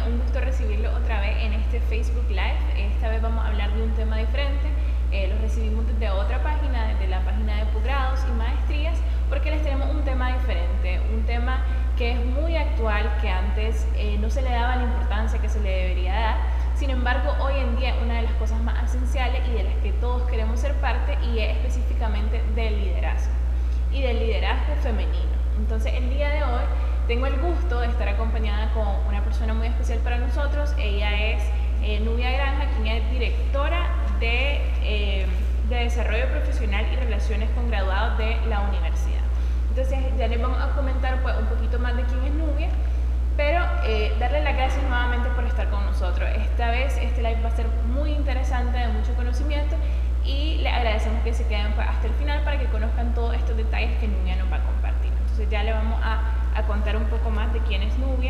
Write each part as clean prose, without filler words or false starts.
un gusto recibirlo otra vez en este Facebook Live. Esta vez vamos a hablar de un tema diferente. Lo recibimos desde otra página, desde la página de posgrados y maestrías, porque les tenemos un tema diferente, un tema que es muy actual, que antes no se le daba la importancia que se le debería dar. Sin embargo, hoy en día es una de las cosas más esenciales y de las que todos queremos ser parte, y es específicamente del liderazgo y del liderazgo femenino. Entonces, el día de hoy tengo el gusto de estar acompañada con una persona muy especial para nosotros. Ella es Nubia Granja, quien es directora de Desarrollo Profesional y Relaciones con Graduados de la universidad. Entonces, ya les vamos a comentar pues, un poquito más de quién es Nubia, pero darle las gracias nuevamente por estar con nosotros. Esta vez este live va a ser muy interesante, de mucho conocimiento, y le agradecemos que se queden pues, hasta el final para que conozcan todos estos detalles que Nubia nos va a compartir. Entonces ya le vamos a contar un poco más de quién es Nubia.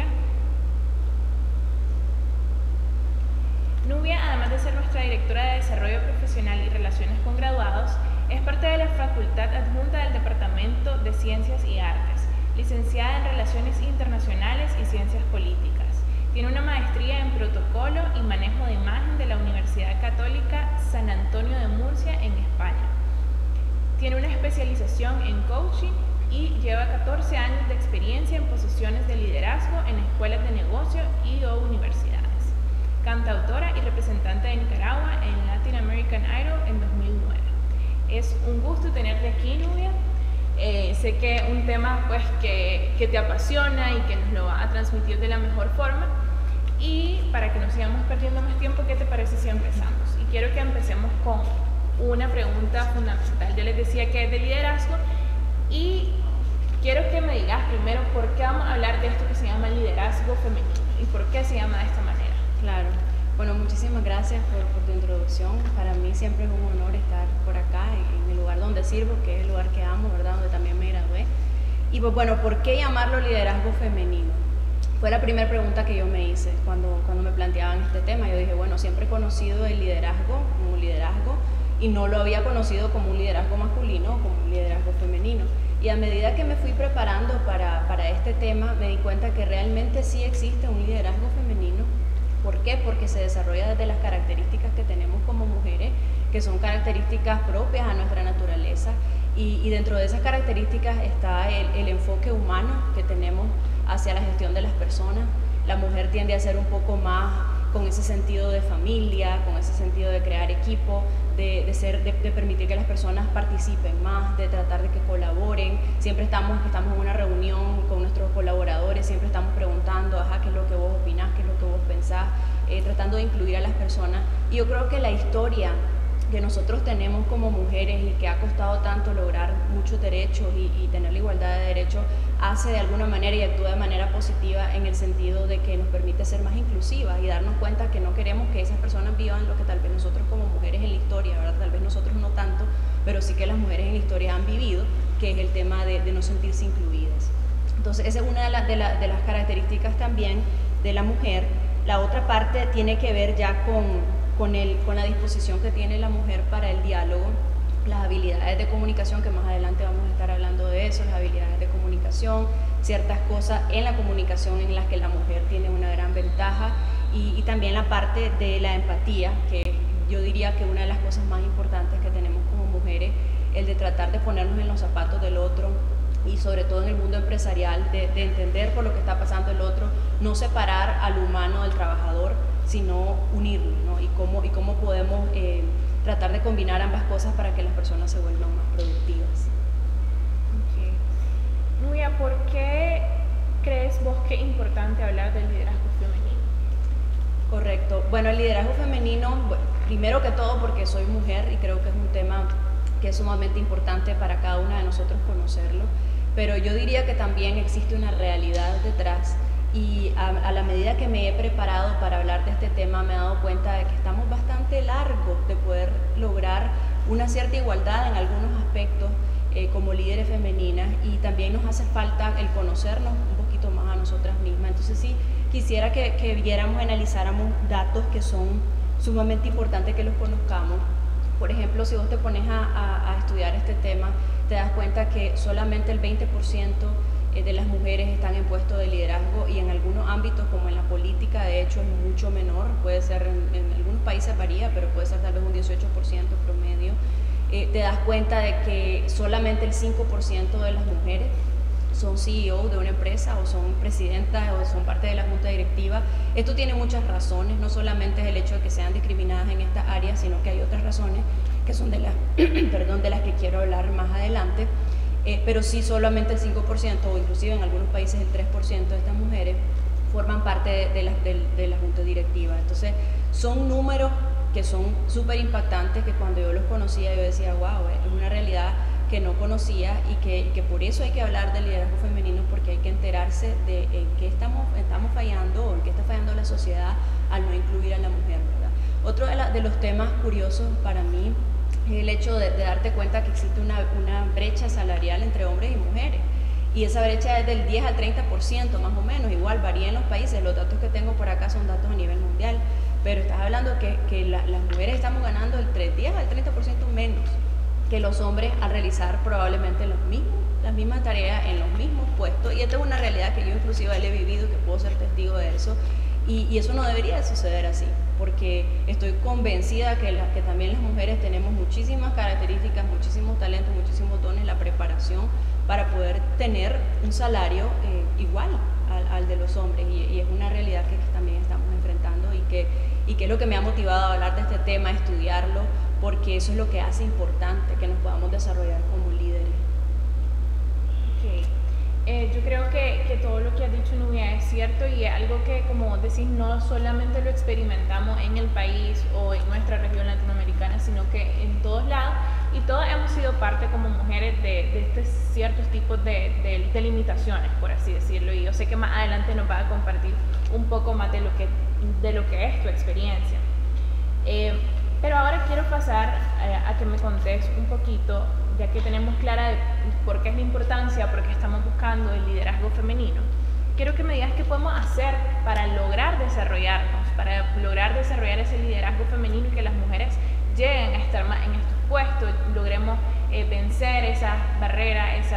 Nubia, además de ser nuestra directora de Desarrollo Profesional y Relaciones con Graduados, es parte de la Facultad Adjunta del Departamento de Ciencias y Artes, licenciada en Relaciones Internacionales y Ciencias Políticas. Tiene una maestría en Protocolo y Manejo de Imagen de la Universidad Católica San Antonio de Murcia, en España. Tiene una especialización en coaching y lleva 14 años de experiencia en posiciones de liderazgo en escuelas de negocio y o universidades. Cantautora y representante de Nicaragua en Latin American Idol en 2009. Es un gusto tenerte aquí, Nubia. Sé que es un tema pues, que te apasiona y que nos lo va a transmitir de la mejor forma. Y para que no sigamos perdiendo más tiempo, ¿qué te parece si empezamos? Y quiero que empecemos con una pregunta fundamental. Yo les decía que es de liderazgo, y quiero que me digas primero por qué vamos a hablar de esto que se llama liderazgo femenino y por qué se llama de esta manera. Claro. Bueno, muchísimas gracias por tu introducción. Para mí siempre es un honor estar por acá, en el lugar donde sirvo, que es el lugar que amo, ¿verdad? Donde también me gradué. Y pues bueno, ¿por qué llamarlo liderazgo femenino? Fue la primera pregunta que yo me hice cuando me planteaban este tema. Yo dije, bueno, siempre he conocido el liderazgo como un liderazgo y no lo había conocido como un liderazgo masculino o como un liderazgo femenino. Y a medida que me fui preparando para este tema, me di cuenta que realmente sí existe un liderazgo femenino. ¿Por qué? Porque se desarrolla desde las características que tenemos como mujeres, que son características propias a nuestra naturaleza, y dentro de esas características está el enfoque humano que tenemos hacia la gestión de las personas. La mujer tiende a ser un poco más con ese sentido de familia, con ese sentido de crear equipo, de permitir que las personas participen más, de tratar de que colaboren. Siempre estamos en una reunión con nuestros colaboradores, siempre estamos preguntando, qué es lo que vos opinás, qué es lo que vos pensás, tratando de incluir a las personas. Y yo creo que la historia que nosotros tenemos como mujeres y que ha costado tanto lograr muchos derechos y tener la igualdad de derechos, hace de alguna manera y actúa de manera positiva en el sentido de que nos permite ser más inclusivas y darnos cuenta que no queremos que esas personas vivan lo que tal vez nosotros como mujeres en la historia, ¿verdad? Tal vez nosotros no tanto, pero sí que las mujeres en la historia han vivido, que es el tema de no sentirse incluidas. Entonces esa es una de las características también de la mujer. La otra parte tiene que ver ya con la disposición que tiene la mujer para el diálogo, las habilidades de comunicación, que más adelante vamos a estar hablando de eso, las habilidades de comunicación, ciertas cosas en la comunicación en las que la mujer tiene una gran ventaja, y también la parte de la empatía, que yo diría que una de las cosas más importantes que tenemos como mujeres, el de tratar de ponernos en los zapatos del otro, y sobre todo en el mundo empresarial, de entender por lo que está pasando el otro, no separar al humano del trabajador, sino unirlo, ¿no? Y cómo podemos tratar de combinar ambas cosas para que las personas se vuelvan más productivas. Okay. Nubia, ¿por qué crees vos que es importante hablar del liderazgo femenino? Correcto. Bueno, el liderazgo femenino, primero que todo porque soy mujer y creo que es un tema que es sumamente importante para cada una de nosotros conocerlo, pero yo diría que también existe una realidad detrás. Y a la medida que me he preparado para hablar de este tema, me he dado cuenta de que estamos bastante largos de poder lograr una cierta igualdad en algunos aspectos como líderes femeninas, y también nos hace falta el conocernos un poquito más a nosotras mismas. Entonces sí, quisiera que viéramos, analizáramos datos que son sumamente importantes que los conozcamos. Por ejemplo, si vos te pones a estudiar este tema, te das cuenta que solamente el 20% de las mujeres están en puestos de liderazgo, y en algunos ámbitos como en la política de hecho es mucho menor, puede ser en algunos países varía, pero puede ser tal vez un 18% promedio. Te das cuenta de que solamente el 5% de las mujeres son CEO de una empresa, o son presidentas, o son parte de la junta directiva. Esto tiene muchas razones, no solamente es el hecho de que sean discriminadas en estas áreas, sino que hay otras razones que son de las, perdón, de las que quiero hablar más adelante. Pero sí, solamente el 5%, o inclusive en algunos países el 3% de estas mujeres forman parte de la junta directiva. Entonces, son números que son súper impactantes, que cuando yo los conocía yo decía, wow, es una realidad que no conocía, y que por eso hay que hablar del liderazgo femenino, porque hay que enterarse de en qué estamos fallando, o en qué está fallando la sociedad al no incluir a la mujer, ¿verdad? Otro de los temas curiosos para mí es el hecho de darte cuenta que existe una brecha salarial entre hombres y mujeres, y esa brecha es del 10 al 30% más o menos, igual varía en los países. Los datos que tengo por acá son datos a nivel mundial, pero estás hablando que las mujeres estamos ganando el 10 al 30% menos que los hombres al realizar probablemente las mismas tareas en los mismos puestos, y esta es una realidad que yo inclusive le he vivido, que puedo ser testigo de eso, y eso no debería de suceder así, porque estoy convencida que también las mujeres tenemos muchísimas características, muchísimos talentos, muchísimos dones, la preparación para poder tener un salario igual al de los hombres, y es una realidad que también estamos enfrentando, y que es lo que me ha motivado a hablar de este tema, estudiarlo, porque eso es lo que hace importante que nos podamos desarrollar como líderes. Okay. Yo creo que todo lo que has dicho, Nubia, es cierto, y es algo que, como decís, no solamente lo experimentamos en el país o en nuestra región latinoamericana, sino que en todos lados, y todos hemos sido parte como mujeres de estos ciertos tipos de limitaciones, por así decirlo, y yo sé que más adelante nos va a compartir un poco más de lo que es tu experiencia. Pero ahora quiero pasar a que me contes un poquito, ya que tenemos clara de por qué es la importancia, por qué estamos buscando el liderazgo femenino. Quiero que me digas qué podemos hacer para lograr desarrollarnos, para lograr desarrollar ese liderazgo femenino, y que las mujeres lleguen a estar más en estos puestos, logremos vencer esas barreras,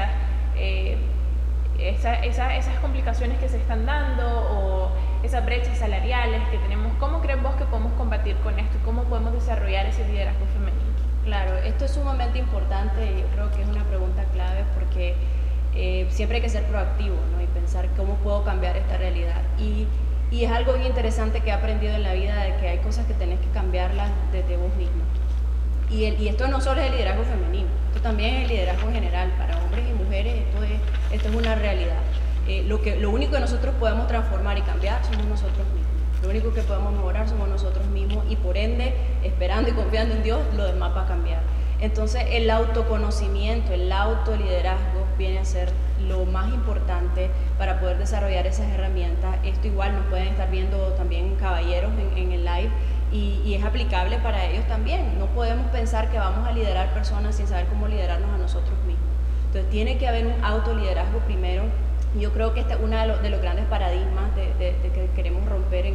esas complicaciones que se están dando, o esas brechas salariales que tenemos. ¿Cómo crees vos que podemos combatir con esto, y cómo podemos desarrollar ese liderazgo femenino? Claro, esto es sumamente importante, y yo creo que es una pregunta clave, porque siempre hay que ser proactivo, ¿no? Y pensar cómo puedo cambiar esta realidad, y es algo bien interesante que he aprendido en la vida, de que hay cosas que tenés que cambiarlas desde vos mismo, y esto no solo es el liderazgo femenino, esto también es el liderazgo general para hombres y mujeres. Esto es una realidad. Lo único que nosotros podemos transformar y cambiar somos nosotros mismos. Lo único que podemos mejorar somos nosotros mismos, y por ende, esperando y confiando en Dios, lo demás va a cambiar. Entonces, el autoconocimiento, el autoliderazgo viene a ser lo más importante para poder desarrollar esas herramientas. Esto igual nos pueden estar viendo también caballeros en el live, y es aplicable para ellos también. No podemos pensar que vamos a liderar personas sin saber cómo liderarnos a nosotros mismos. Entonces, tiene que haber un autoliderazgo primero. Y yo creo que este es uno de los grandes paradigmas de que queremos romper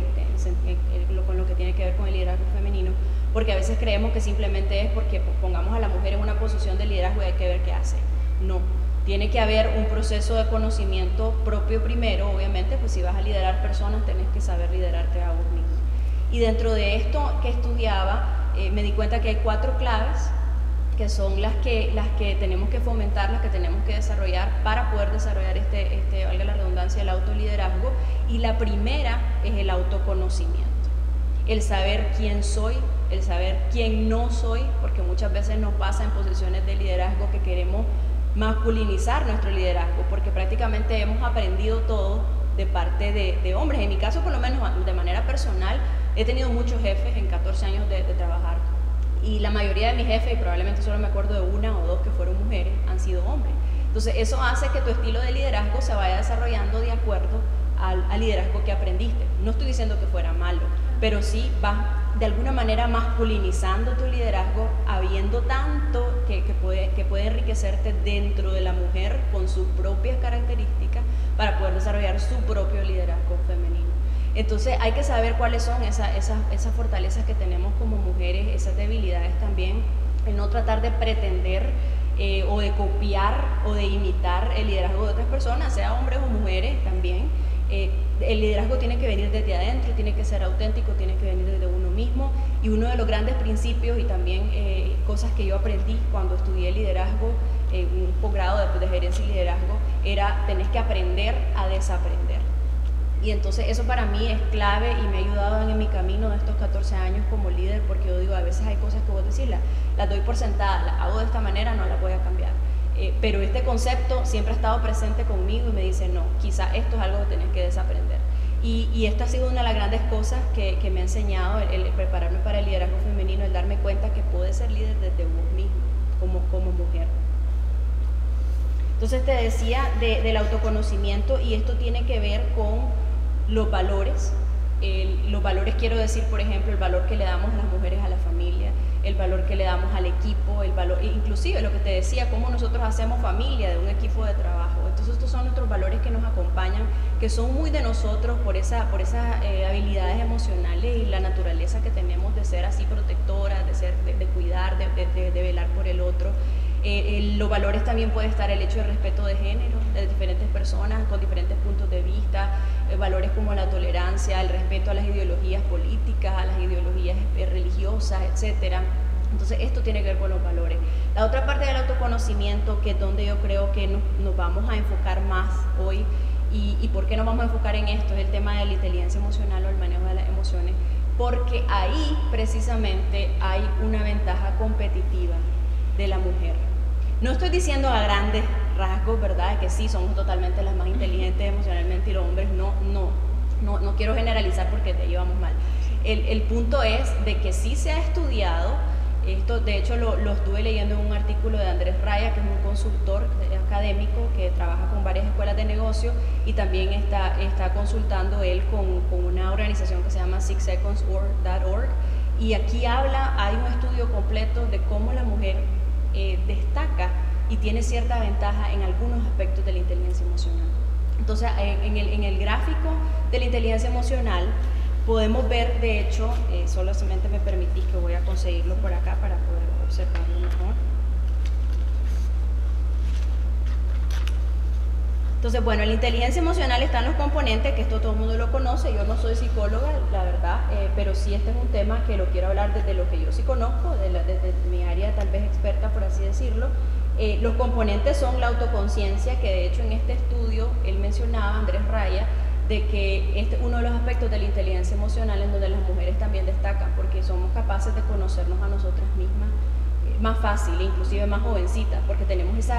con lo que tiene que ver con el liderazgo femenino, porque a veces creemos que simplemente es porque pongamos a la mujer en una posición de liderazgo y hay que ver qué hace. No, tiene que haber un proceso de conocimiento propio primero. Obviamente, pues si vas a liderar personas, tenés que saber liderarte a vos mismo. Y dentro de esto que estudiaba, me di cuenta que hay 4 claves que son las que tenemos que fomentar, las que tenemos que desarrollar para poder desarrollar valga la redundancia, el autoliderazgo. Y la primera es el autoconocimiento, el saber quién soy, el saber quién no soy, porque muchas veces nos pasa en posiciones de liderazgo que queremos masculinizar nuestro liderazgo, porque prácticamente hemos aprendido todo de parte de hombres. En mi caso, por lo menos de manera personal, he tenido muchos jefes en 14 años de trabajar, y la mayoría de mis jefes, y probablemente solo me acuerdo de 1 o 2 que fueron mujeres, han sido hombres. Entonces eso hace que tu estilo de liderazgo se vaya desarrollando de acuerdo al liderazgo que aprendiste. No estoy diciendo que fuera malo, pero sí vas de alguna manera masculinizando tu liderazgo, habiendo tanto que puede enriquecerte dentro de la mujer con sus propias características para poder desarrollar su propio liderazgo femenino. Entonces hay que saber cuáles son esas fortalezas que tenemos como mujeres, esas debilidades también, el no tratar de pretender o de copiar o de imitar el liderazgo de otras personas, sea hombres o mujeres también. El liderazgo tiene que venir desde adentro, tiene que ser auténtico, tiene que venir desde uno mismo, y uno de los grandes principios y también cosas que yo aprendí cuando estudié liderazgo, un posgrado después de gerencia y liderazgo, era tenés que aprender a desaprender. Y entonces eso para mí es clave y me ha ayudado en mi camino de estos 14 años como líder, porque yo digo, a veces hay cosas que vos decís, las doy por sentadas, las hago de esta manera, no las voy a cambiar. Pero este concepto siempre ha estado presente conmigo y me dice, no, quizá esto es algo que tenés que desaprender. Y esto ha sido una de las grandes cosas que me ha enseñado el prepararme para el liderazgo femenino, el darme cuenta que puedes ser líder desde vos mismo, como mujer. Entonces te decía del autoconocimiento, y esto tiene que ver con los valores. Los valores, quiero decir, por ejemplo, el valor que le damos las mujeres a la familia, el valor que le damos al equipo, el valor, inclusive lo que te decía, cómo nosotros hacemos familia de un equipo de trabajo. Entonces estos son nuestros valores que nos acompañan, que son muy de nosotros por esas habilidades emocionales y la naturaleza que tenemos de ser así protectoras, de cuidar, de velar por el otro. Los valores también puede estar el hecho de respeto de género, de diferentes personas con diferentes puntos de vista, valores como la tolerancia, el respeto a las ideologías políticas, a las ideologías religiosas, etc. Entonces esto tiene que ver con los valores. La otra parte del autoconocimiento, que es donde yo creo que nos vamos a enfocar más hoy, y por qué nos vamos a enfocar en esto, es el tema de la inteligencia emocional o el manejo de las emociones, porque ahí precisamente hay una ventaja competitiva de la mujer. No estoy diciendo a grandes rasgos, ¿verdad?, que sí, somos totalmente las más inteligentes emocionalmente y los hombres no quiero generalizar porque de ahí vamos mal. El punto es de que sí se ha estudiado, esto de hecho lo estuve leyendo en un artículo de Andrés Raya, que es un consultor académico que trabaja con varias escuelas de negocio, y también está consultando él con una organización que se llama 6seconds.org, y aquí hay un estudio completo de cómo la mujer destaca y tiene cierta ventaja en algunos aspectos de la inteligencia emocional. Entonces, en el gráfico de la inteligencia emocional podemos ver, de hecho, solamente me permitís que voy a conseguirlo por acá para poder observarlo mejor. Entonces, bueno, en la inteligencia emocional están los componentes, que esto todo el mundo lo conoce. Yo no soy psicóloga, la verdad, pero sí este es un tema que lo quiero hablar desde lo que yo sí conozco, desde mi área tal vez experta, por así decirlo. Los componentes son la autoconciencia, que de hecho en este estudio él mencionaba, Andrés Raya, de que este es uno de los aspectos de la inteligencia emocional en donde las mujeres también destacan, porque somos capaces de conocernos a nosotras mismas más fácil, inclusive más jovencitas, porque tenemos esa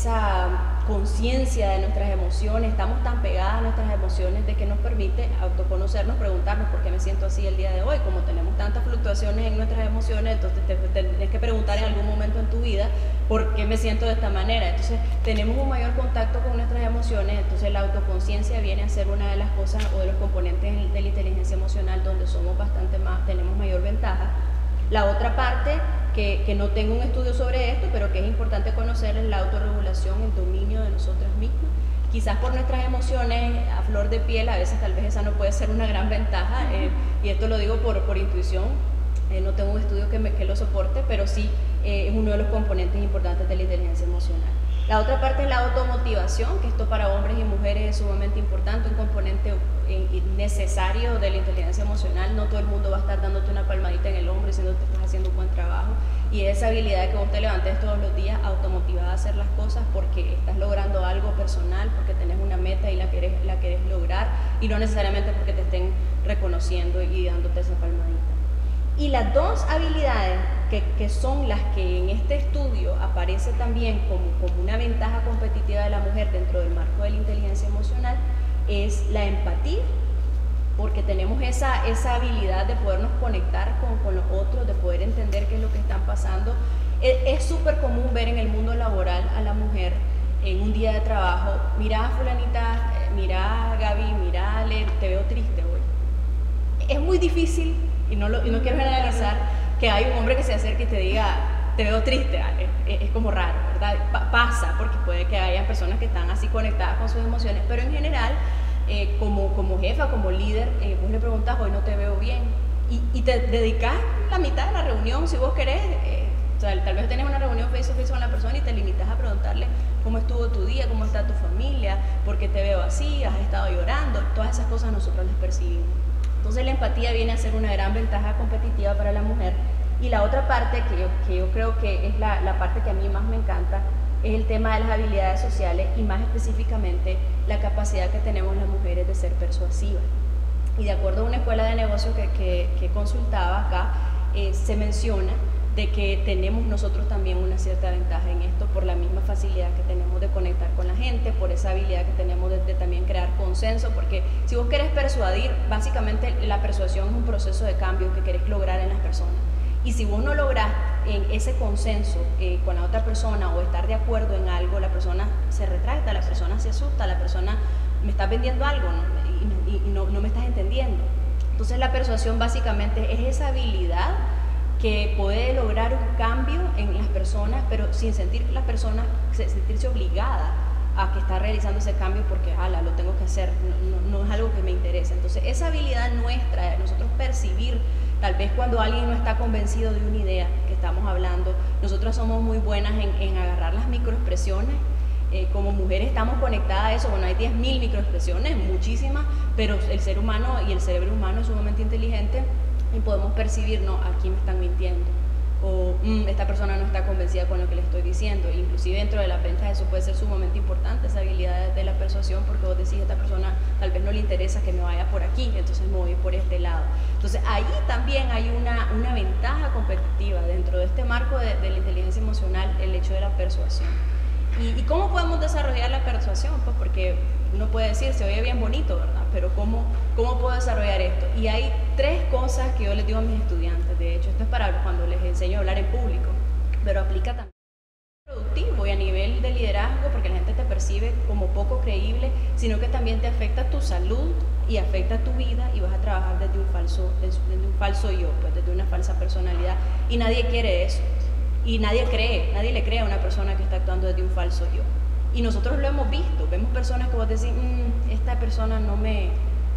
conciencia de nuestras emociones, estamos tan pegadas a nuestras emociones de que nos permite autoconocernos, preguntarnos por qué me siento así el día de hoy. Como tenemos tantas fluctuaciones en nuestras emociones, entonces te tienes que preguntar en algún momento en tu vida por qué me siento de esta manera. Entonces tenemos un mayor contacto con nuestras emociones, entonces la autoconciencia viene a ser una de las cosas o de los componentes de la inteligencia emocional donde somos tenemos mayor ventaja. La otra parte, que no tengo un estudio sobre esto, pero que es importante conocer, es la autorregulación, el dominio de nosotras mismas. Quizás por nuestras emociones a flor de piel, a veces tal vez esa no puede ser una gran ventaja, y esto lo digo por intuición, no tengo un estudio que lo soporte, pero sí es uno de los componentes importantes de la inteligencia emocional. La otra parte es la automotivación, que esto para hombres y mujeres es sumamente importante, un componente necesario de la inteligencia emocional. No todo el mundo va a estar dándote una palmadita en el hombro diciendo que estás haciendo un buen trabajo, y esa habilidad de que vos te levantes todos los días automotivada a hacer las cosas porque estás logrando algo personal, porque tenés una meta y la querés lograr, y no necesariamente porque te estén reconociendo y dándote esa palmadita. Y las dos habilidades que son las que en este estudio aparece también como una ventaja competitiva de la mujer dentro del marco de la inteligencia emocional es la empatía, porque tenemos esa habilidad de podernos conectar con los otros, de poder entender qué es lo que están pasando. Es súper común ver en el mundo laboral a la mujer en un día de trabajo: mira fulanita, mira Gaby, mira Ale, te veo triste hoy. Es muy difícil, y no quiero generalizar, que hay un hombre que se acerque y te diga te veo triste, Ale. Es como raro, ¿verdad? Pasa, porque puede que haya personas que están así conectadas con sus emociones, pero en general, como jefa, como líder, vos le preguntas: hoy no te veo bien, y te dedicas la mitad de la reunión, si vos querés, O sea, tal vez tenés una reunión face to face con la persona y te limitas a preguntarle cómo estuvo tu día, cómo está tu familia, por qué te veo así, has estado llorando, todas esas cosas nosotros las percibimos. Entonces la empatía viene a ser una gran ventaja competitiva para la mujer. Y la otra parte que yo creo que es la parte que a mí más me encanta es el tema de las habilidades sociales y más específicamente la capacidad que tenemos las mujeres de ser persuasivas. Y de acuerdo a una escuela de negocios que consultaba acá, se menciona de que tenemos nosotros también una cierta ventaja en esto por la misma facilidad que tenemos de conectar con la gente, por esa habilidad que tenemos de también crear consenso, porque si vos querés persuadir, básicamente la persuasión es un proceso de cambio que querés lograr en las personas. Y si vos no lográs en ese consenso con la otra persona o estar de acuerdo en algo, la persona se retracta, la persona se asusta, la persona me está vendiendo algo, ¿no? y no me estás entendiendo. Entonces la persuasión básicamente es esa habilidad que puede lograr un cambio en las personas, pero sin sentir la persona sentirse obligada a que está realizando ese cambio porque, lo tengo que hacer, no es algo que me interesa. Entonces esa habilidad nuestra, de nosotros percibir, tal vez cuando alguien no está convencido de una idea que estamos hablando, nosotros somos muy buenas en agarrar las microexpresiones. Como mujeres estamos conectadas a eso, bueno, hay 10.000 microexpresiones, muchísimas, pero el ser humano y el cerebro humano es sumamente inteligente y podemos percibir, no, aquí me están mintiendo, o esta persona no está convencida con lo que le estoy diciendo. Inclusive dentro de las ventas eso puede ser sumamente importante, esa habilidad de la persuasión, porque vos decís, esta persona tal vez no le interesa que me vaya por aquí, entonces me voy por este lado. Entonces ahí también hay una ventaja competitiva dentro de este marco de la inteligencia emocional, el hecho de la persuasión. ¿Y cómo podemos desarrollar la persuasión? Pues porque uno puede decir, se oye bien bonito, ¿verdad? Pero ¿cómo puedo desarrollar esto? Y hay 3 cosas que yo les digo a mis estudiantes. De hecho, esto es para cuando les enseño a hablar en público, pero aplica también productivo y a nivel de liderazgo, porque la gente te percibe como poco creíble, sino que también te afecta tu salud y afecta tu vida y vas a trabajar desde un falso yo, pues desde una falsa personalidad, y nadie quiere eso. Y nadie le cree a una persona que está actuando desde un falso yo. Y nosotros lo hemos visto, vemos personas que vos decís, esta persona no me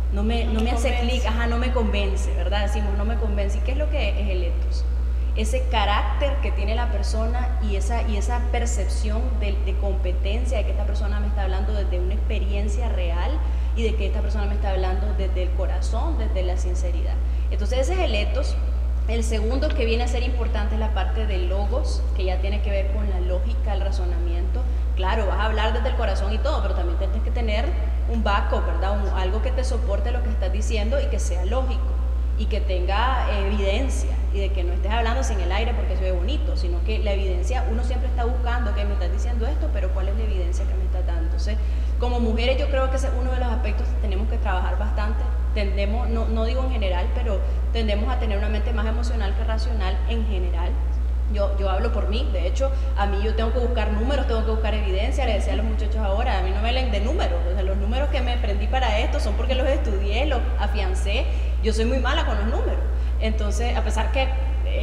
hace clic, no me convence, ¿verdad? Decimos, no me convence. ¿Y qué es lo que es el ethos? Ese carácter que tiene la persona y esa percepción de competencia, de que esta persona me está hablando desde una experiencia real y de que esta persona me está hablando desde el corazón, desde la sinceridad. Entonces ese es el ethos. El segundo que viene a ser importante es la parte del logos, que ya tiene que ver con la lógica, el razonamiento. Claro, vas a hablar desde el corazón y todo, pero también tienes que tener un backup, ¿verdad? Algo que te soporte lo que estás diciendo y que sea lógico y que tenga evidencia, y de que no estés hablando sin el aire porque se ve bonito, sino que la evidencia, uno siempre está buscando que me estás diciendo esto, pero ¿cuál es la evidencia que me estás dando? Entonces, como mujeres yo creo que ese es uno de los aspectos que tenemos que trabajar bastante. Tendemos, no digo en general, pero tendemos a tener una mente más emocional que racional en general. Yo hablo por mí, de hecho, a mí yo tengo que buscar números, tengo que buscar evidencia. Le decía a los muchachos ahora, a mí no me leen de números, o sea, los números que me aprendí para esto son porque los estudié, los afiancé. Yo soy muy mala con los números, entonces, a pesar que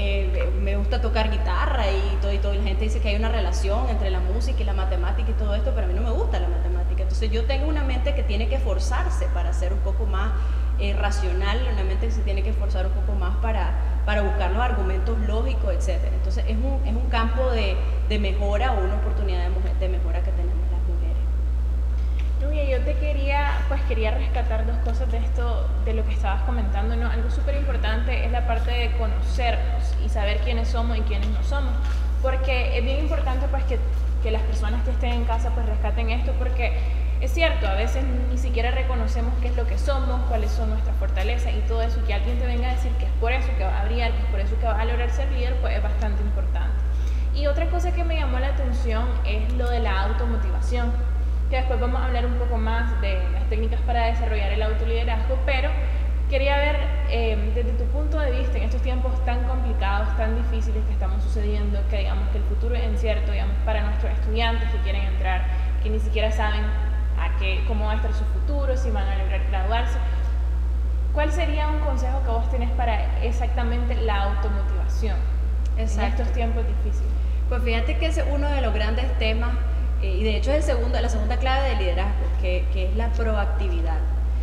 me gusta tocar guitarra y todo, y la gente dice que hay una relación entre la música y la matemática y todo esto, pero a mí no me gusta la matemática. Entonces yo tengo una mente que tiene que esforzarse para ser un poco más racional, una mente que se tiene que esforzar un poco más para buscar los argumentos lógicos, etc. Entonces es un campo de mejora o una oportunidad de mejora que tenemos las mujeres. Nubia, yo te quería rescatar 2 cosas de esto, de lo que estabas comentando, ¿no? Algo súper importante es la parte de conocernos y saber quiénes somos y quiénes no somos, porque es bien importante pues que las personas que estén en casa pues rescaten esto, porque es cierto, a veces ni siquiera reconocemos qué es lo que somos, cuáles son nuestras fortalezas y todo eso, y que alguien te venga a decir que es por eso que vas a brillar, que es por eso que vas a lograr ser líder, pues es bastante importante. Y otra cosa que me llamó la atención es lo de la automotivación, que después vamos a hablar un poco más de las técnicas para desarrollar el autoliderazgo, pero quería ver desde tu punto de vista en estos tiempos tan complicados, tan difíciles que estamos sucediendo, que digamos que el futuro es incierto, digamos, para nuestros estudiantes que quieren entrar, que ni siquiera saben cómo va a estar su futuro, si van a lograr graduarse. ¿Cuál sería un consejo que vos tenés para exactamente la automotivación en estos tiempos difíciles? Pues fíjate que ese es uno de los grandes temas, y de hecho es la segunda clave del liderazgo, que es la proactividad.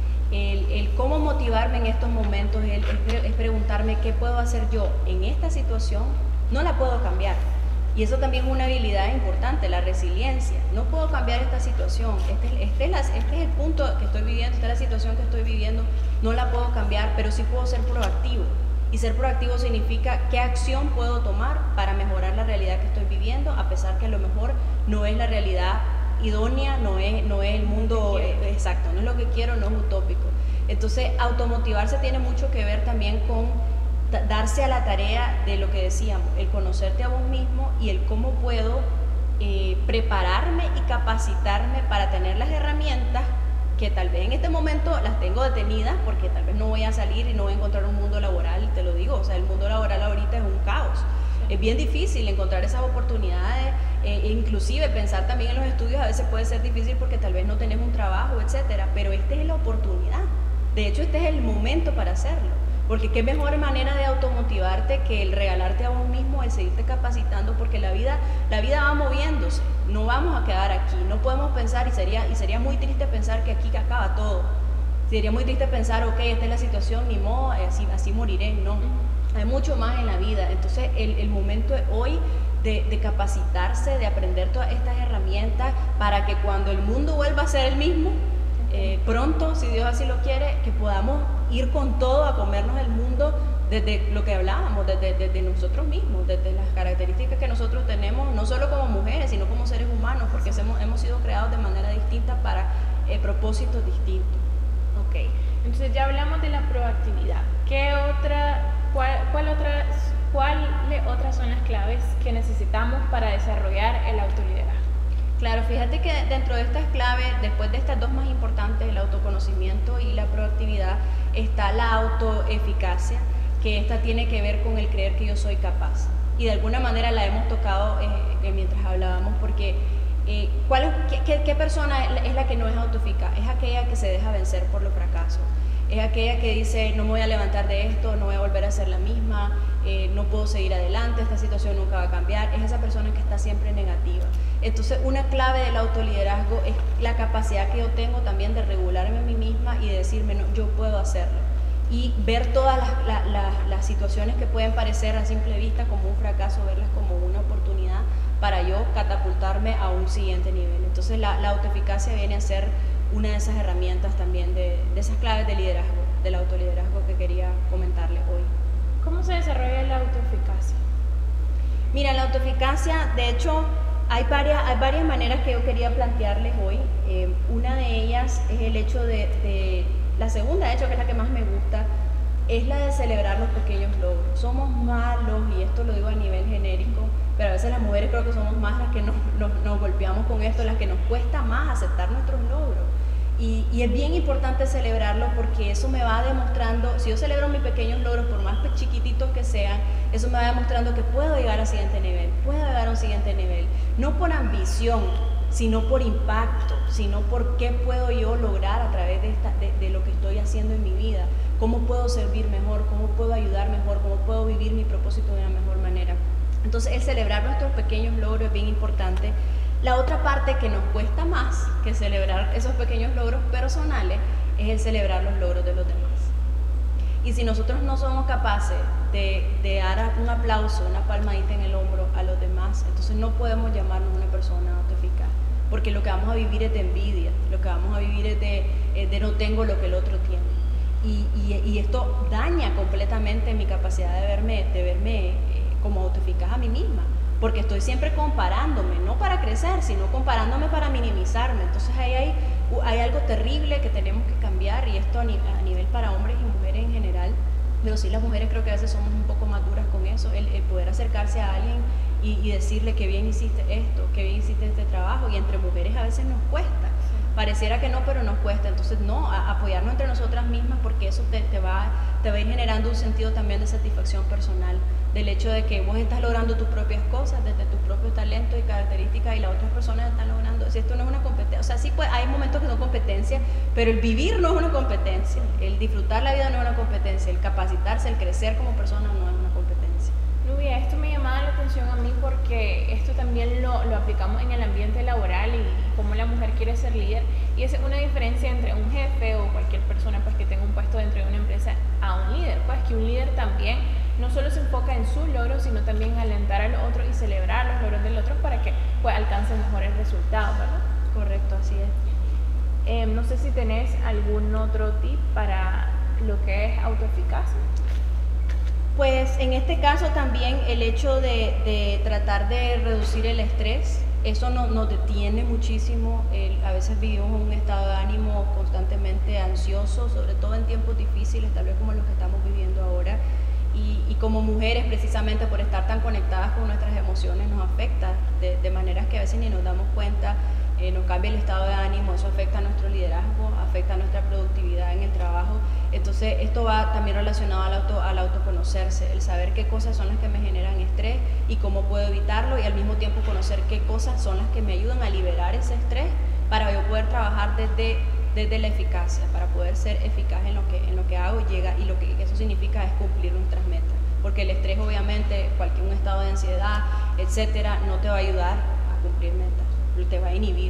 El cómo motivarme en estos momentos es preguntarme qué puedo hacer yo en esta situación. No la puedo cambiar, Y eso también es una habilidad importante, la resiliencia. No puedo cambiar esta situación, este es el punto que estoy viviendo, esta es la situación que estoy viviendo, no la puedo cambiar, pero sí puedo ser proactivo. Y ser proactivo significa qué acción puedo tomar para mejorar la realidad que estoy viviendo, a pesar que a lo mejor no es la realidad idónea, no es el mundo exacto, no es lo que quiero, no es utópico. Entonces, automotivarse tiene mucho que ver también con darse a la tarea de lo que decíamos, el conocerte a vos mismo y el cómo puedo prepararme y capacitarme para tener las herramientas que tal vez en este momento las tengo detenidas porque tal vez no voy a salir y no voy a encontrar un mundo laboral, te lo digo, o sea, el mundo laboral ahorita es un caos. Es bien difícil encontrar esas oportunidades, inclusive pensar también en los estudios a veces puede ser difícil porque tal vez no tenés un trabajo, etcétera, pero esta es la oportunidad. De hecho, este es el momento para hacerlo, porque qué mejor manera de automotivarte que el regalarte a vos mismo, el seguirte capacitando, porque la vida va moviéndose, no vamos a quedar aquí, no podemos pensar, y sería muy triste pensar que aquí acaba todo, sería muy triste pensar, ok, esta es la situación, ni modo, así moriré, no, hay mucho más en la vida. Entonces el momento es hoy de capacitarse, de aprender todas estas herramientas para que cuando el mundo vuelva a ser el mismo, pronto, si Dios así lo quiere, que podamos ir con todo a comernos el mundo desde lo que hablábamos, desde nosotros mismos, desde las características que nosotros tenemos, no solo como mujeres, sino como seres humanos, porque hemos sido creados de manera distinta para propósitos distintos. Ok, entonces ya hablamos de la proactividad. ¿Cuáles otras son las claves que necesitamos para desarrollar el autoliderazgo? Claro, fíjate que dentro de estas claves, después de estas dos más importantes, el autoconocimiento y la proactividad, está la autoeficacia, que esta tiene que ver con el creer que yo soy capaz. Y de alguna manera la hemos tocado mientras hablábamos, porque ¿qué persona es la que no es autoeficaz? Es aquella que se deja vencer por los fracasos. Es aquella que dice, no me voy a levantar de esto, no voy a volver a ser la misma, no puedo seguir adelante, esta situación nunca va a cambiar. Es esa persona que está siempre negativa. Entonces, una clave del autoliderazgo es la capacidad que yo tengo también de regularme a mí misma y de decirme, no, yo puedo hacerlo. Y ver todas las situaciones que pueden parecer a simple vista como un fracaso, verlas como una oportunidad para yo catapultarme a un siguiente nivel. Entonces, la autoeficacia viene a ser una de esas herramientas también de esas claves de liderazgo, del autoliderazgo que quería comentarles hoy. ¿Cómo se desarrolla la autoeficacia? Mira, la autoeficacia, de hecho, hay varias maneras que yo quería plantearles hoy. Una de ellas es el hecho la segunda, de hecho, que es la que más me gusta, es la de celebrar los pequeños logros. Somos malos, y esto lo digo a nivel genérico, pero a veces las mujeres creo que somos más las que nos golpeamos con esto, las que nos cuesta más aceptar nuestros logros. Y es bien importante celebrarlo porque eso me va demostrando, si yo celebro mis pequeños logros, por más chiquititos que sean, eso me va demostrando que puedo llegar al siguiente nivel, puedo llegar a un siguiente nivel, no por ambición, sino por impacto, sino por qué puedo yo lograr a través de lo que estoy haciendo en mi vida, cómo puedo servir mejor, cómo puedo ayudar mejor, cómo puedo vivir mi propósito de una mejor manera. Entonces, el celebrar nuestros pequeños logros es bien importante. La otra parte que nos cuesta más que celebrar esos pequeños logros personales es el celebrar los logros de los demás. Y si nosotros no somos capaces de dar un aplauso, una palmadita en el hombro a los demás, entonces no podemos llamarnos una persona autoeficaz, porque lo que vamos a vivir es de envidia, lo que vamos a vivir es de no tengo lo que el otro tiene. Y esto daña completamente mi capacidad de verme como autoeficaz a mí misma, porque estoy siempre comparándome, no para crecer, sino comparándome para minimizarme. Entonces ahí hay algo terrible que tenemos que cambiar, y esto a nivel para hombres y mujeres en general, pero sí las mujeres creo que a veces somos un poco más duras con eso, el poder acercarse a alguien y decirle que bien hiciste esto, que bien hiciste este trabajo, y entre mujeres a veces nos cuesta. Pareciera que no, pero nos cuesta. Entonces, no, apoyarnos entre nosotras mismas, porque eso te va a ir generando un sentido también de satisfacción personal, del hecho de que vos estás logrando tus propias cosas desde tus propios talentos y características, y las otras personas están logrando. Si esto no es una competencia, o sea, sí, pues hay momentos que son competencia, pero el vivir no es una competencia, el disfrutar la vida no es una competencia, el capacitarse, el crecer como persona no es una competencia. Nubia, esto me llamaba la atención a mí porque esto también lo aplicamos en el ambiente laboral y cómo la mujer quiere ser líder, y es una diferencia entre un jefe o cualquier persona pues que tenga un puesto dentro de una empresa a un líder, pues que un líder también no solo se enfoca en sus logros, sino también en alentar al otro y celebrar los logros del otro para que pues alcancen mejores resultados, ¿verdad? Correcto, así es. No sé si tenés algún otro tip para lo que es autoeficacia. Pues en este caso también el hecho de tratar de reducir el estrés, eso nos detiene muchísimo. A veces vivimos en un estado de ánimo constantemente ansioso, sobre todo en tiempos difíciles, tal vez como los que estamos viviendo ahora. Y como mujeres, precisamente por estar tan conectadas con nuestras emociones, nos afecta de maneras que a veces ni nos damos cuenta. Nos cambia el estado de ánimo, eso afecta a nuestro liderazgo, afecta a nuestra productividad en el trabajo. Entonces esto va también relacionado al autoconocerse, el saber qué cosas son las que me generan estrés y cómo puedo evitarlo, y al mismo tiempo conocer qué cosas son las que me ayudan a liberar ese estrés para yo poder trabajar desde la eficacia, para poder ser eficaz en lo que hago y lo que eso significa es cumplir nuestras metas, porque el estrés obviamente, un estado de ansiedad, etcétera, no te va a ayudar a cumplir metas, te va a inhibir.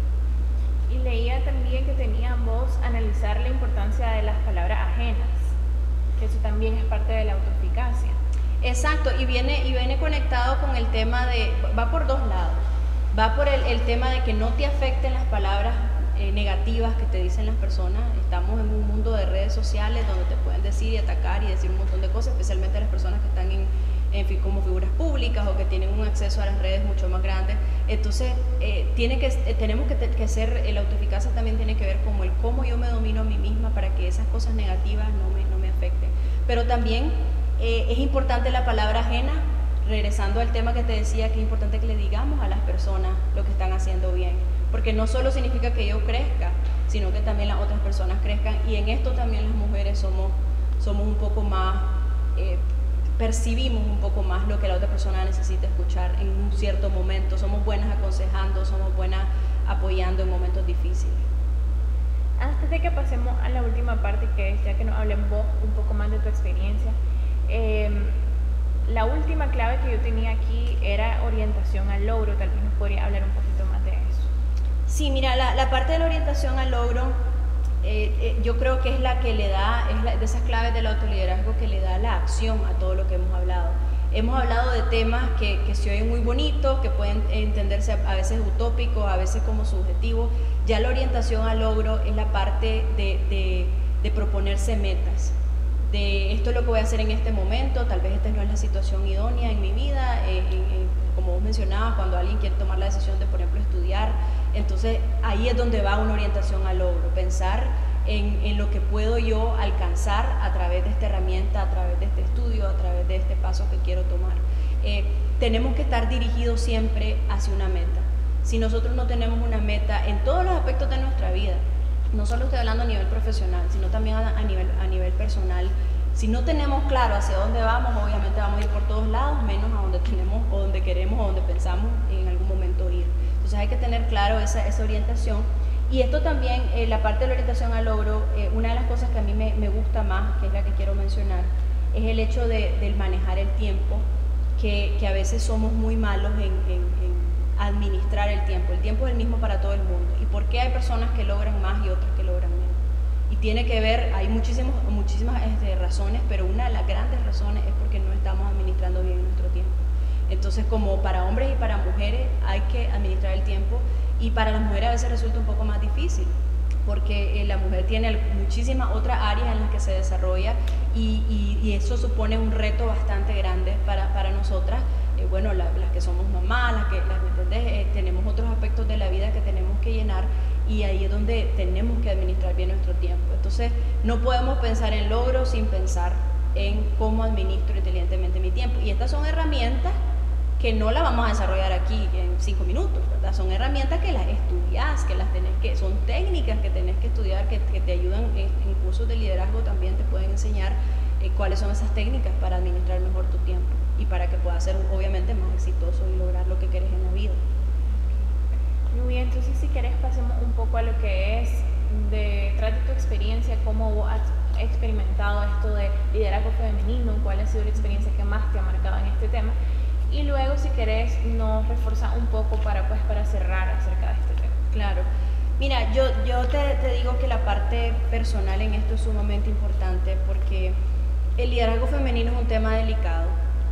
Y leía también que tenían vos analizar la importancia de las palabras ajenas, que eso también es parte de la autoeficacia. Exacto, y viene conectado con el tema va por dos lados. Va por el tema de que no te afecten las palabras negativas que te dicen las personas. Estamos en un mundo de redes sociales donde te pueden decir y atacar y decir un montón de cosas, especialmente las personas que están como figuras públicas o que tienen un acceso a las redes mucho más grande. Entonces tenemos que ser, la autoeficacia también tiene que ver como el cómo yo me domino a mí misma para que esas cosas negativas no me afecten. Pero también es importante la palabra ajena, regresando al tema que te decía, que es importante que le digamos a las personas lo que están haciendo bien, porque no solo significa que yo crezca, sino que también las otras personas crezcan, y en esto también las mujeres somos un poco más, percibimos un poco más lo que la otra persona necesita escuchar en un cierto momento, somos buenas aconsejando, somos buenas apoyando en momentos difíciles. Antes de que pasemos a la última parte, que es ya que nos hablen vos un poco más de tu experiencia, la última clave que yo tenía aquí era orientación al logro. Tal vez nos podría hablar un poquito más de eso. Sí, mira, la parte de la orientación al logro, yo creo que es la que le da, de esas claves del autoliderazgo que le da la acción a todo lo que hemos hablado. Hemos hablado de temas que se oyen muy bonitos, que pueden entenderse a veces utópicos, a veces como subjetivos. Ya la orientación al logro es la parte de proponerse metas, de esto es lo que voy a hacer en este momento, tal vez esta no es la situación idónea en mi vida, como vos mencionabas, cuando alguien quiere tomar la decisión de, por ejemplo, estudiar, entonces ahí es donde va una orientación al logro, pensar en lo que puedo yo alcanzar a través de esta herramienta, a través de este estudio, a través de este paso que quiero tomar. Tenemos que estar dirigidos siempre hacia una meta. Si nosotros no tenemos una meta en todos los aspectos de nuestra vida, no solo estoy hablando a nivel profesional, sino también a nivel personal, si no tenemos claro hacia dónde vamos, obviamente vamos a ir por todos lados, menos a donde tenemos o donde queremos o donde pensamos en algún momento ir. Entonces hay que tener claro esa orientación. Y esto también, la parte de la orientación al logro, una de las cosas que a mí me gusta más, que es la que quiero mencionar, es el hecho del manejar el tiempo, que a veces somos muy malos en administrar el tiempo. El tiempo es el mismo para todo el mundo. ¿Y por qué hay personas que logran más y otras que logran menos? Y tiene que ver, hay muchísimas razones, pero una de las grandes razones es porque no estamos administrando bien nuestro tiempo. Entonces, como para hombres y para mujeres hay que administrar el tiempo, y para las mujeres a veces resulta un poco más difícil, porque la mujer tiene muchísimas otras áreas en las que se desarrolla y eso supone un reto bastante grande para nosotras. Bueno, las que somos mamás, tenemos otros aspectos de la vida que tenemos que llenar, y ahí es donde tenemos que administrar bien nuestro tiempo. Entonces, no podemos pensar en logros sin pensar en cómo administro inteligentemente mi tiempo. Y estas son herramientas que no las vamos a desarrollar aquí en 5 minutos, ¿verdad? Son herramientas que las estudias, son técnicas que tenés que estudiar, que te ayudan en cursos de liderazgo, también te pueden enseñar cuáles son esas técnicas para administrar mejor tu tiempo y para que puedas ser obviamente más exitoso y lograr lo que querés en la vida. Muy bien, entonces si querés pasemos un poco a lo que es detrás de tu experiencia, cómo vos has experimentado esto de liderazgo femenino, cuál ha sido la experiencia que más te ha marcado en este tema, y luego si querés nos reforzar un poco para cerrar acerca de este tema. Claro. Mira, yo te digo que la parte personal en esto es sumamente importante, porque El liderazgo femenino es un tema delicado.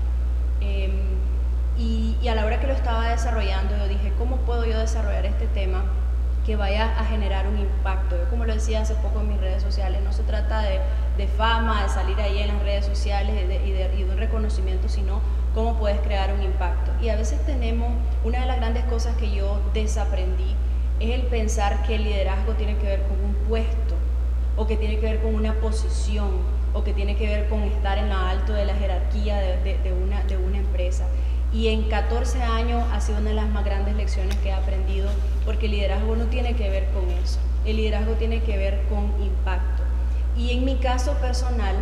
Y a la hora que lo estaba desarrollando, yo dije, ¿cómo puedo yo desarrollar este tema que vaya a generar un impacto? Yo, como lo decía hace poco en mis redes sociales, no se trata de fama, de salir ahí en las redes sociales y de un reconocimiento, sino cómo puedes crear un impacto. Y a veces una de las grandes cosas que yo desaprendí es el pensar que el liderazgo tiene que ver con un puesto, o que tiene que ver con una posición, o que tiene que ver con estar en lo alto de la jerarquía de una empresa. Y en 14 años ha sido una de las más grandes lecciones que he aprendido, porque el liderazgo no tiene que ver con eso. El liderazgo tiene que ver con impacto. Y en mi caso personal,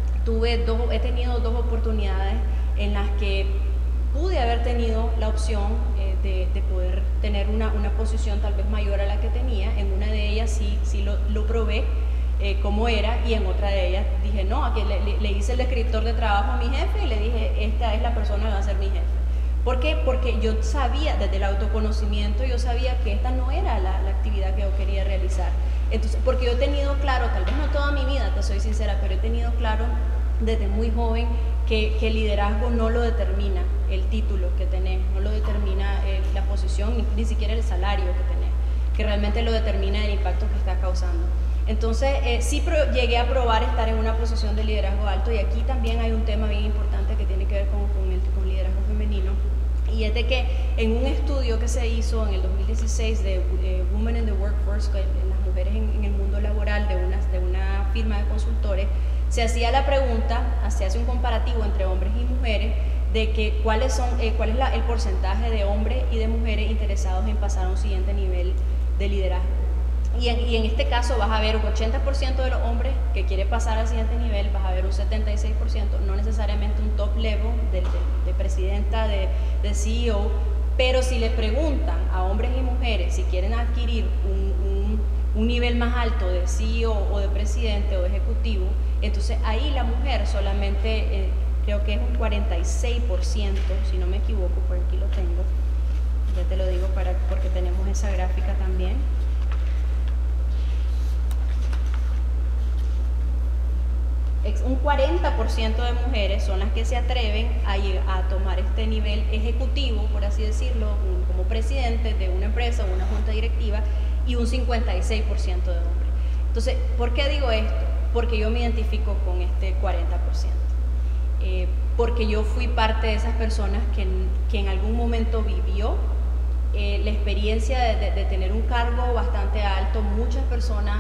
he tenido 2 oportunidades en las que pude haber tenido la opción de poder tener una posición tal vez mayor a la que tenía. En una de ellas sí lo probé cómo era, y en otra de ellas dije no. Aquí le hice el descriptor de trabajo a mi jefe y le dije, esta es la persona que va a ser mi jefe. ¿Por qué? Porque yo sabía, desde el autoconocimiento, yo sabía que esta no era la actividad que yo quería realizar. Entonces, porque yo he tenido claro, tal vez no toda mi vida, te soy sincera, pero he tenido claro desde muy joven que el liderazgo no lo determina el título que tenés, no lo determina la posición, ni siquiera el salario que tenés, que realmente lo determina el impacto que estás causando. Entonces, sí llegué a probar estar en una posición de liderazgo alto, y aquí también hay un tema bien importante que tiene que ver con liderazgo femenino, y es de que en un estudio que se hizo en el 2016 de Women in the Workforce, en las mujeres en el mundo laboral, de una firma de consultores, se hacía la pregunta, se hace un comparativo entre hombres y mujeres, de que cuál es el porcentaje de hombres y de mujeres interesados en pasar a un siguiente nivel de liderazgo. Y en este caso vas a ver un 80% de los hombres que quiere pasar al siguiente nivel, vas a ver un 76%, no necesariamente un top level de presidenta, de CEO, pero si le preguntan a hombres y mujeres si quieren adquirir un nivel más alto de CEO o de presidente o de ejecutivo, entonces ahí la mujer solamente, creo que es un 46%, si no me equivoco, por aquí lo tengo, ya te lo digo porque tenemos esa gráfica también. Un 40% de mujeres son las que se atreven a tomar este nivel ejecutivo, por así decirlo, como presidente de una empresa o una junta directiva, y un 56% de hombres. Entonces, ¿por qué digo esto? Porque yo me identifico con este 40%. Porque yo fui parte de esas personas que en algún momento vivió la experiencia de tener un cargo bastante alto, muchas personas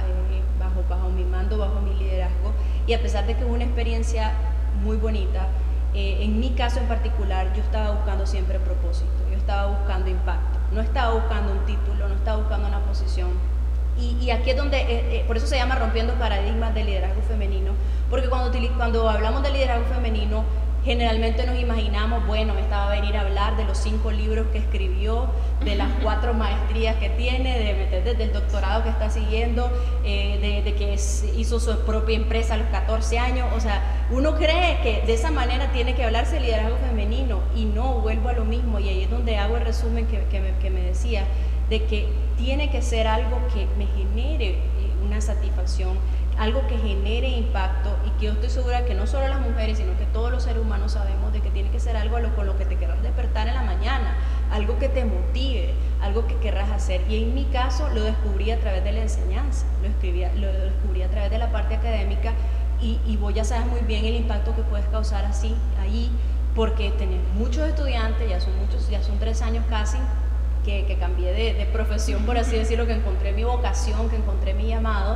bajo mi mando, bajo mi liderazgo, y a pesar de que es una experiencia muy bonita, en mi caso en particular yo estaba buscando siempre propósito, yo estaba buscando impacto, no estaba buscando un título, no estaba buscando una posición. Y aquí es donde, por eso se llama Rompiendo Paradigmas de Liderazgo Femenino, porque cuando hablamos de liderazgo femenino, generalmente nos imaginamos, bueno, esta va a venir a hablar de los 5 libros que escribió, de las 4 maestrías que tiene, desde el doctorado que está siguiendo, de que hizo su propia empresa a los 14 años. O sea, uno cree que de esa manera tiene que hablarse de liderazgo femenino, y no, vuelvo a lo mismo, y ahí es donde hago el resumen que me decía, de que tiene que ser algo que me genere una satisfacción, algo que genere impacto, y que yo estoy segura que no solo las mujeres, sino que todos los seres humanos sabemos de que tiene que ser algo con lo que te querrás despertar en la mañana, algo que te motive, algo que querrás hacer. Y en mi caso lo descubrí a través de la enseñanza, lo descubrí a través de la parte académica, y vos ya sabes muy bien el impacto que puedes causar ahí, porque tenés muchos estudiantes, ya son 3 años casi, que cambié de profesión, por así decirlo, que encontré mi vocación, que encontré mi llamado,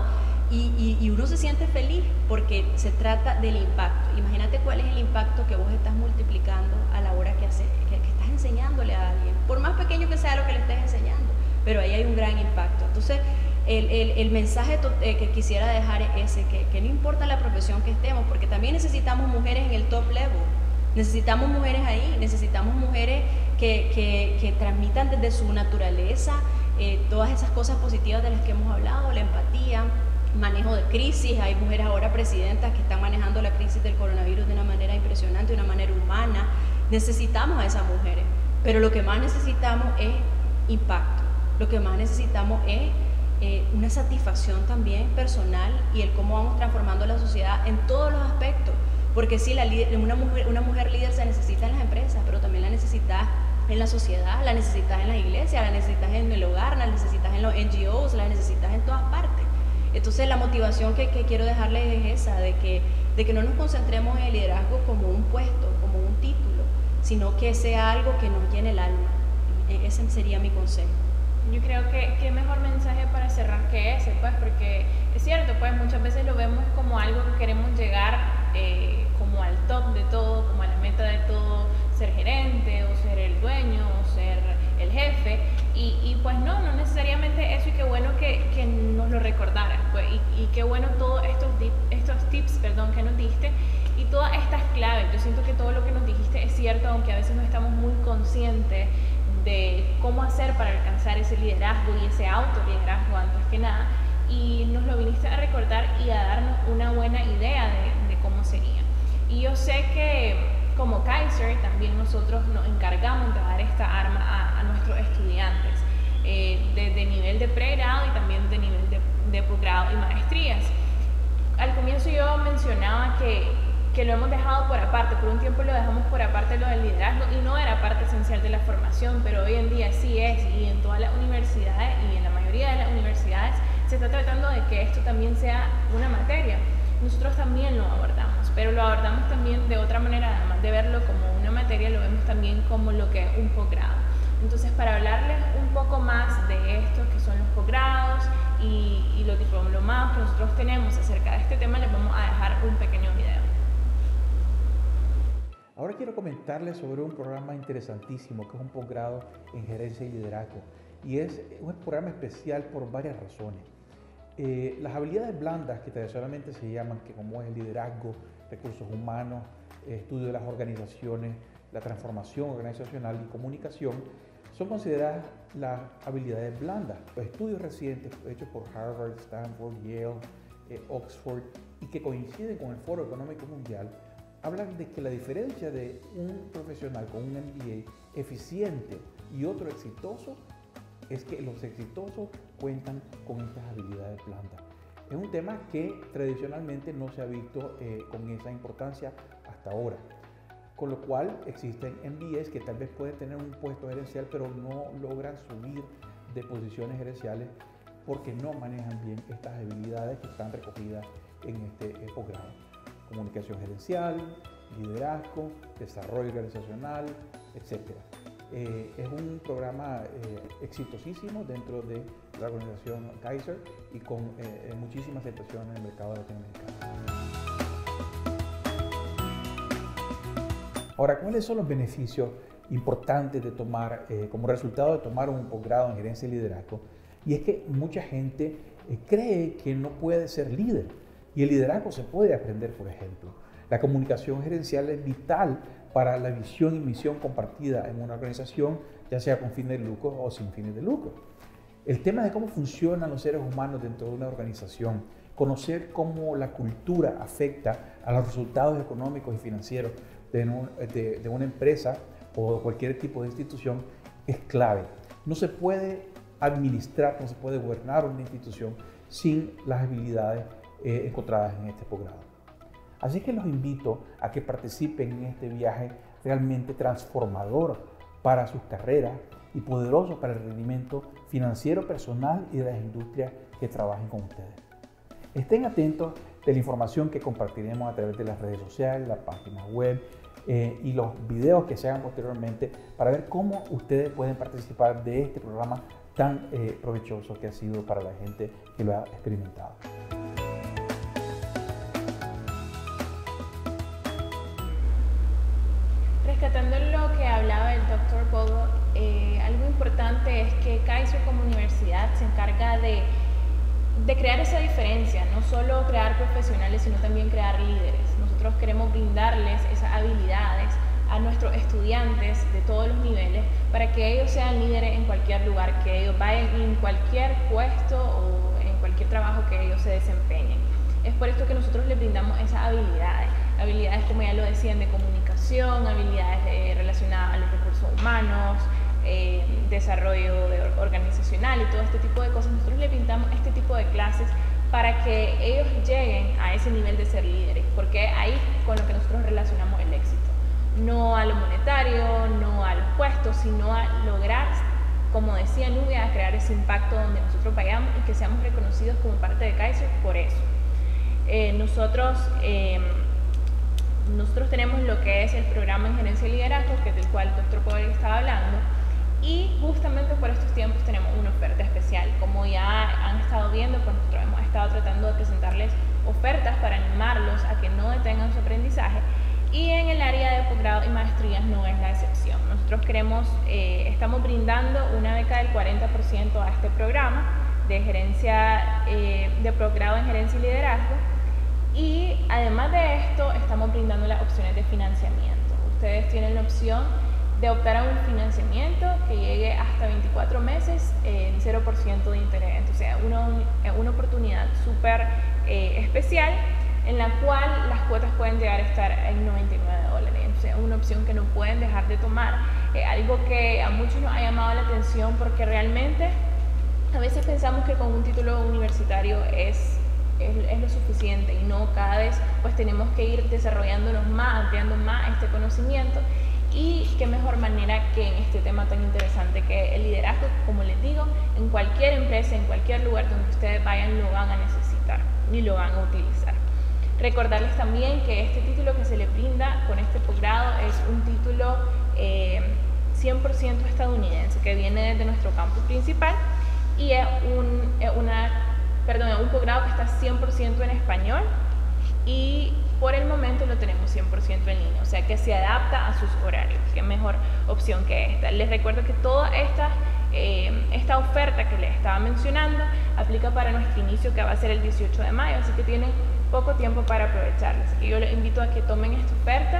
y uno se siente feliz porque se trata del impacto. Imagínate cuál es el impacto que vos estás multiplicando a la hora que estás enseñándole a alguien, por más pequeño que sea lo que le estés enseñando, pero ahí hay un gran impacto. Entonces, el mensaje que quisiera dejar es ese, que no importa la profesión que estemos, porque también necesitamos mujeres en el top level, necesitamos mujeres ahí, necesitamos mujeres que transmitan desde su naturaleza todas esas cosas positivas de las que hemos hablado, la empatía, manejo de crisis. Hay mujeres ahora presidentas que están manejando la crisis del coronavirus de una manera impresionante, de una manera humana. Necesitamos a esas mujeres, pero lo que más necesitamos es impacto, lo que más necesitamos es una satisfacción también personal y el cómo vamos transformando la sociedad en todos los aspectos. Porque sí, una mujer líder se necesita en las empresas, pero también la necesitas en la sociedad, la necesitas en la iglesia, la necesitas en el hogar, la necesitas en los NGOs, la necesitas en todas partes. Entonces la motivación que quiero dejarles es esa, de que no nos concentremos en el liderazgo como un puesto, como un título, sino que sea algo que nos llene el alma. Ese sería mi consejo. Yo creo que qué mejor mensaje para cerrar que ese, pues, porque es cierto, pues muchas veces lo vemos como algo que queremos llegar como al top de todo, como a la meta de todo, ser gerente o ser el dueño o ser el jefe, y pues no necesariamente eso, y qué bueno que nos lo recordaras, pues, y qué bueno todos estos tips que nos diste y todas estas claves. Yo siento que todo lo que nos dijiste es cierto, aunque a veces no estamos muy conscientes de cómo hacer para alcanzar ese liderazgo y ese autoliderazgo antes que nada, y nos lo viniste a recordar y a darnos una buena idea de cómo sería. Y yo sé que como Kaiser también nosotros nos encargamos de dar esta arma a nuestros estudiantes, desde nivel de pregrado y también de nivel de posgrado y maestrías. Al comienzo yo mencionaba que lo hemos dejado por aparte, por un tiempo lo dejamos por aparte lo del liderazgo y no era parte esencial de la formación, pero hoy en día sí es, y en todas las universidades y en la mayoría de las universidades se está tratando de que esto también sea una materia. Nosotros también lo abordamos, pero lo abordamos también de otra manera, además de verlo como una materia, lo vemos también como lo que es un posgrado. Entonces, para hablarles un poco más de esto, que son los posgrados y los diplomados que nosotros tenemos acerca de este tema, les vamos a dejar un pequeño video. Ahora quiero comentarles sobre un programa interesantísimo que es un posgrado en gerencia y liderazgo, y es un programa especial por varias razones. Las habilidades blandas, que tradicionalmente se llaman, que como es el liderazgo, recursos humanos, estudio de las organizaciones, la transformación organizacional y comunicación, son consideradas las habilidades blandas. Los estudios recientes hechos por Harvard, Stanford, Yale, Oxford, y que coinciden con el Foro Económico Mundial, hablan de que la diferencia de un profesional con un MBA eficiente y otro exitoso es que los exitosos cuentan con estas habilidades blandas. Es un tema que tradicionalmente no se ha visto con esa importancia hasta ahora, con lo cual existen MBAs que tal vez pueden tener un puesto gerencial pero no logran subir de posiciones gerenciales porque no manejan bien estas habilidades que están recogidas en este posgrado. Comunicación gerencial, liderazgo, desarrollo organizacional, etc. Es un programa exitosísimo dentro de la organización Kaiser y con muchísima aceptación en el mercado latinoamericano. Ahora, ¿cuáles son los beneficios importantes de tomar, como resultado de tomar un posgrado en gerencia y liderazgo? Y es que mucha gente cree que no puede ser líder. Y el liderazgo se puede aprender, por ejemplo. La comunicación gerencial es vital para la visión y misión compartida en una organización, ya sea con fines de lucro o sin fines de lucro. El tema de cómo funcionan los seres humanos dentro de una organización, conocer cómo la cultura afecta a los resultados económicos y financieros de una empresa o cualquier tipo de institución, es clave. No se puede administrar, no se puede gobernar una institución sin las habilidades encontradas en este posgrado. Así que los invito a que participen en este viaje realmente transformador para sus carreras y poderoso para el rendimiento financiero personal y de las industrias que trabajen con ustedes. Estén atentos de la información que compartiremos a través de las redes sociales, la página web y los videos que se hagan posteriormente para ver cómo ustedes pueden participar de este programa tan provechoso que ha sido para la gente que lo ha experimentado. Rescatando lo que hablaba el Dr. Bogo, algo importante es que Kaiser como universidad se encarga de crear esa diferencia, no solo crear profesionales, sino también crear líderes. Nosotros queremos brindarles esas habilidades a nuestros estudiantes de todos los niveles para que ellos sean líderes en cualquier lugar, que ellos vayan en cualquier puesto o en cualquier trabajo que ellos se desempeñen. Es por esto que nosotros les brindamos esas habilidades como ya lo decían, de comunicación, habilidades relacionadas a los recursos humanos, desarrollo organizacional y todo este tipo de cosas. Nosotros les brindamos para que ellos lleguen a ese nivel de ser líderes, porque ahí con lo que nosotros relacionamos el éxito. No a lo monetario, no a los puestos, sino a lograr, como decía Nubia, a crear ese impacto donde nosotros vayamos y que seamos reconocidos como parte de Kaiser por eso. Nosotros tenemos lo que es el programa en gerencia y liderazgo, que es del cual el doctor Poder estaba hablando, y justamente por estos tiempos tenemos una oferta especial. Como ya han estado viendo, pues nosotros hemos estado tratando de presentarles ofertas para animarlos a que no detengan su aprendizaje, y en el área de posgrado y maestrías no es la excepción. Nosotros estamos brindando una beca del 40% a este programa de gerencia, de posgrado en gerencia y liderazgo, y además de esto estamos brindando las opciones de financiamiento. Ustedes tienen la opción de optar a un financiamiento que llegue hasta 24 meses en 0% de interés. Entonces, una oportunidad súper especial, en la cual las cuotas pueden llegar a estar en $99. Entonces, una opción que no pueden dejar de tomar. Algo que a muchos nos ha llamado la atención, porque realmente a veces pensamos que con un título universitario es lo suficiente, y no, cada vez pues tenemos que ir desarrollándonos más, ampliando más este conocimiento. Y qué mejor manera que en este tema tan interesante que el liderazgo, como les digo, en cualquier empresa, en cualquier lugar donde ustedes vayan, lo van a necesitar y lo van a utilizar. Recordarles también que este título que se le brinda con este posgrado es un título 100% estadounidense, que viene desde nuestro campus principal, y es un posgrado que está 100% en español, y por el momento lo tenemos 100% en línea, o sea que se adapta a sus horarios. Qué mejor opción que esta. Les recuerdo que toda esta oferta que les estaba mencionando aplica para nuestro inicio, que va a ser el 18 de mayo, así que tienen poco tiempo para aprovecharla. Así que yo les invito a que tomen esta oferta,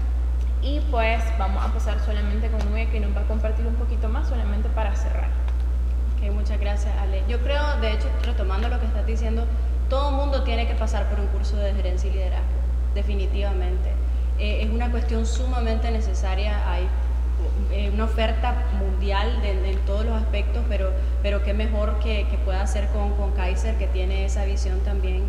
y pues vamos a pasar solamente con Nubia, que nos va a compartir un poquito más, solamente para cerrar. Ok, muchas gracias, Ale. Yo creo, de hecho, retomando lo que estás diciendo, todo el mundo tiene que pasar por un curso de gerencia y liderazgo, definitivamente. Es una cuestión sumamente necesaria. Hay una oferta mundial en todos los aspectos, pero qué mejor que pueda hacer con Kaiser, que tiene esa visión también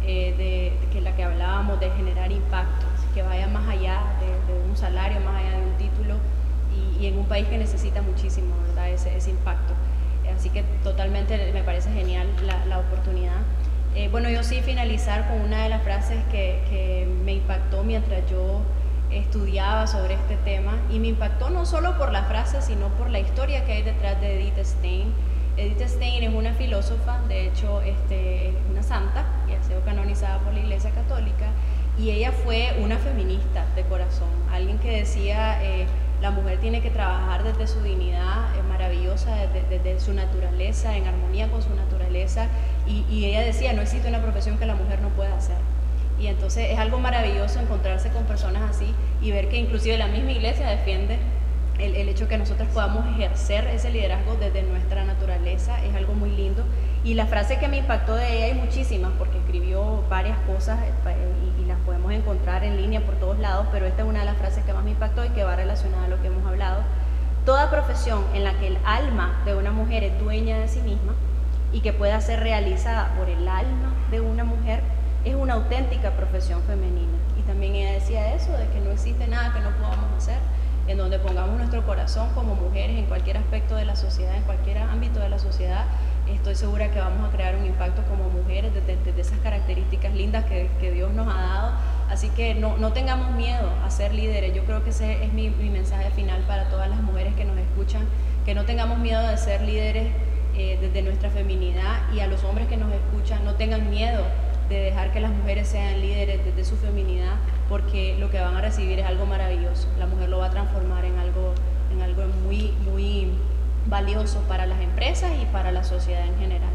de la que hablábamos, de generar impacto, que vaya más allá de un salario, más allá de un título, y en un país que necesita muchísimo, ¿verdad?, ese impacto. Así que totalmente me parece genial la oportunidad. Bueno, yo sí finalizar con una de las frases que me impactó mientras yo estudiaba sobre este tema, y me impactó no solo por la frase, sino por la historia que hay detrás de Edith Stein. Edith Stein es una filósofa, de hecho es una santa, y ha sido canonizada por la Iglesia Católica, y ella fue una feminista de corazón, alguien que decía la mujer tiene que trabajar desde su dignidad maravillosa, desde su naturaleza, en armonía con su naturaleza, y ella decía, no existe una profesión que la mujer no pueda hacer. Y entonces es algo maravilloso encontrarse con personas así y ver que inclusive la misma Iglesia defiende el hecho que nosotros podamos ejercer ese liderazgo desde nuestra naturaleza. Es algo muy lindo. Y la frase que me impactó de ella, hay muchísimas, porque escribió varias cosas y las podemos encontrar en línea por todos lados, pero esta es una de las frases que más me impactó y que va relacionada a lo que hemos hablado. Toda profesión en la que el alma de una mujer es dueña de sí misma y que pueda ser realizada por el alma de una mujer es una auténtica profesión femenina. Y también ella decía eso, de que no existe nada que no podamos hacer, en donde pongamos nuestro corazón como mujeres en cualquier aspecto de la sociedad, en cualquier ámbito de la sociedad. Estoy segura que vamos a crear un impacto como mujeres desde esas características lindas que Dios nos ha dado. Así que no tengamos miedo a ser líderes. Yo creo que ese es mi mensaje final para todas las mujeres que nos escuchan, que no tengamos miedo de ser líderes desde nuestra feminidad, y a los hombres que nos escuchan, no tengan miedo de dejar que las mujeres sean líderes desde su feminidad, porque lo que van a recibir es algo maravilloso. La mujer lo va a transformar en algo muy, muy valioso para las empresas y para la sociedad en general.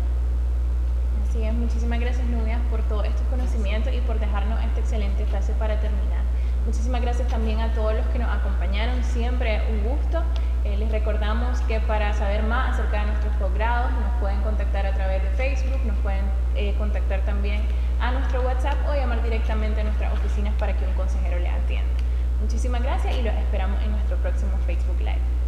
Así es, muchísimas gracias, Nubia, por todos estos conocimientos y por dejarnos esta excelente frase para terminar. Muchísimas gracias también a todos los que nos acompañaron, siempre un gusto. Les recordamos que para saber más acerca de nuestros posgrados nos pueden contactar a través de Facebook, nos pueden contactar también a nuestro WhatsApp o llamar directamente a nuestras oficinas para que un consejero les atienda. Muchísimas gracias y los esperamos en nuestro próximo Facebook Live.